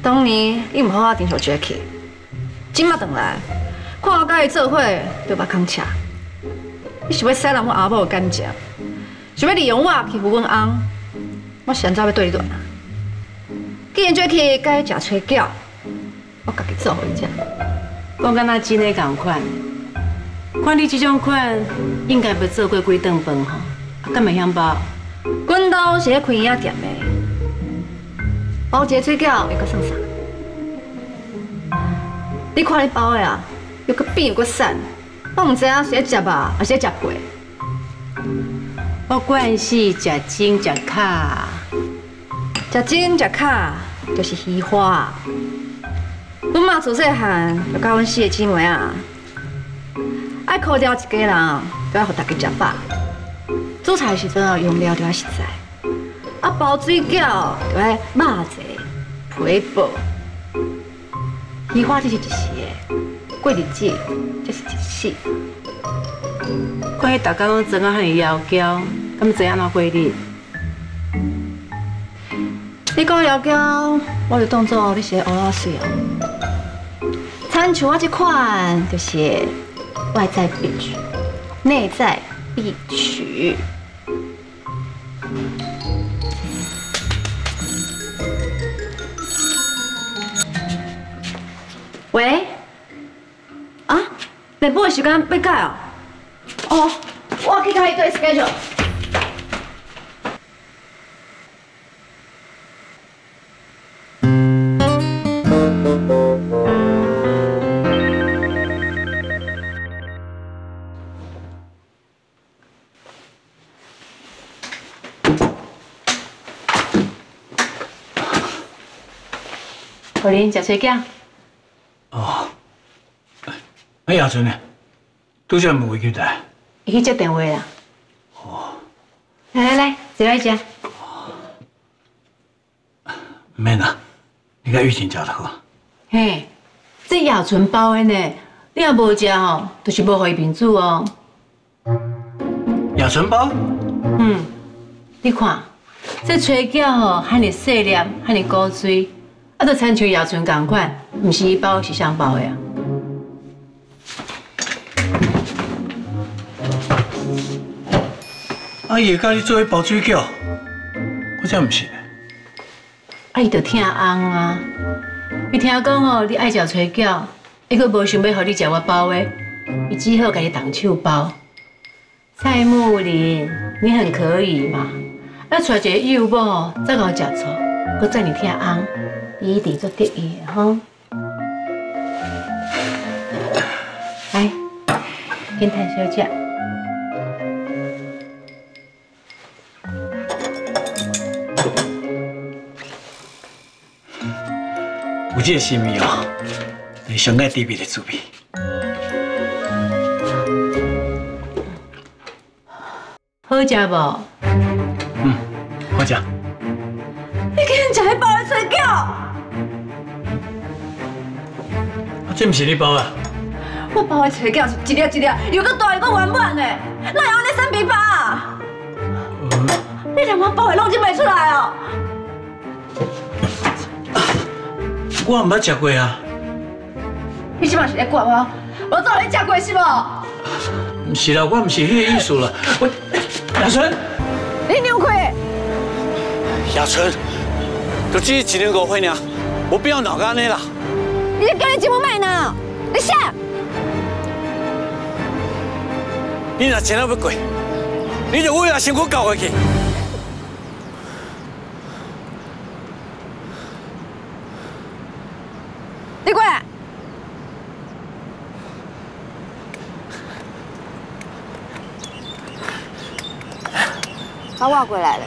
当年你唔好我珍惜 Jackie， 今麦回来，看我甲伊做伙，就目空赤。你是要洗人我阿母的感情，是要利用我欺负阮翁，我现在要对你乱啊！既然 Jackie 甲伊食吹饺，我家己做互伊食。 讲敢若真诶共款，看你这种款，应该要做过几顿饭吼，敢袂晓包？ 阮兜是咧开饮店的，包一个水饺会阁算啥？你看你包的啊，又阁扁又阁散，我唔知影是咧食肉还是咧食皮。 我惯是食精食卡， 食精食卡就是鱼花。阮妈自细汉就教阮4个姊妹啊，爱靠掉一家人，就要互大家食饱。煮菜的时阵用料就要实在，啊包水饺就要肉济、皮薄。鱼花只是一时的，过日子才是一世。 看你大家拢装啊遐尼妖娇，敢知安怎过日？ 你讲妖娇，我就当作你是蚵仔水哦。参像我这款，就是外在必取，内在必取。喂？啊？内部的时间要改哦？哦，我去甲伊对 schedule。 互恁食水饺。 哦，哎亚春呢？拄则问回去的。 伊去接电话啦。 哦。 来，坐来食。 唔免啦，你甲玉琴食就好。 嘿，这药醇包的呢，你若无食吼，就是无互伊面子哦。 亚春包？ 你看，这吹饺吼，遐尼细粒，遐尼古锥。啊，就亲像药醇同款，毋是伊包是谁包的啊？ 阿姨教你做迄包水饺，我真毋是。 啊，伊就疼翁啊！伊听讲吼，你爱食吹饺，伊阁无想要互你食我包的，伊只好甲你动手包。蔡木林，你很可以嘛？啊，找一个幼某，再甲我食醋，阁再你疼翁。伊一定做得意的吼，来，跟谭小姐。 有这个心意哦，你上爱甜蜜的滋味。 好食无？ 好食。 你竟然食迄包的水饺！ 这不是你包啊？ 我包的水饺是一粒一粒，又搁大又搁圆满的，哪会安尼三比八啊？你连我包的拢认袂出来哦！ 我毋捌食过啊。 你即摆是咧怪我？我早你食过是无？ 毋是啦，我毋是迄个意思啦。我亚春， 你牛亏！ 亚春，就只1年5岁尔，我不要闹安尼啦。 你叫你怎么卖呢？你啥？ 你若真要过，你就为了辛苦搞回去。 你过来。把我过来了。